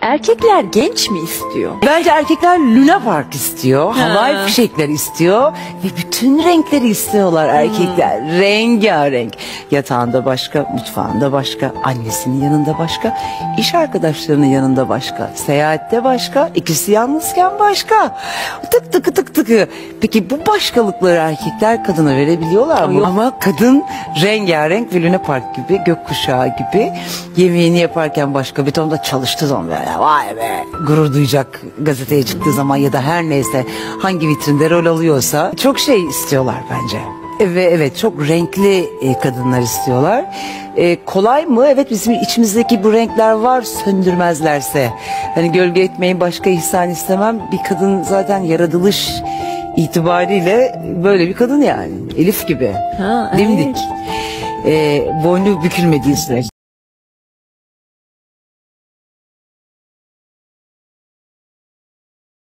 Erkekler genç mi istiyor? Bence erkekler Luna Park istiyor, havai fişekler istiyor ve bütün renkleri istiyorlar erkekler. Rengarenk. Yatağında başka, mutfağında başka, annesinin yanında başka, iş arkadaşlarının yanında başka, seyahatte başka, ikisi yalnızken başka. Tık tık tık tık. Peki bu başkalıkları erkekler kadına verebiliyorlar mı? Ama kadın rengarenk ve Luna Park gibi, gökkuşağı gibi, yemeğini yaparken başka, bir tonda çalıştığı zaman böyle vay be gurur duyacak gazeteye çıktığı zaman ya da her neyse hangi vitrinde rol alıyorsa çok şey istiyorlar bence. Ve evet çok renkli kadınlar istiyorlar. Kolay mı? Evet, bizim içimizdeki bu renkler var, söndürmezlerse. Hani gölge etmeyin, başka ihsan istemem. Bir kadın zaten yaratılış itibariyle böyle bir kadın yani. Elif gibi. Ha, evet. Dimdik. Boynu bükülmediği sürece.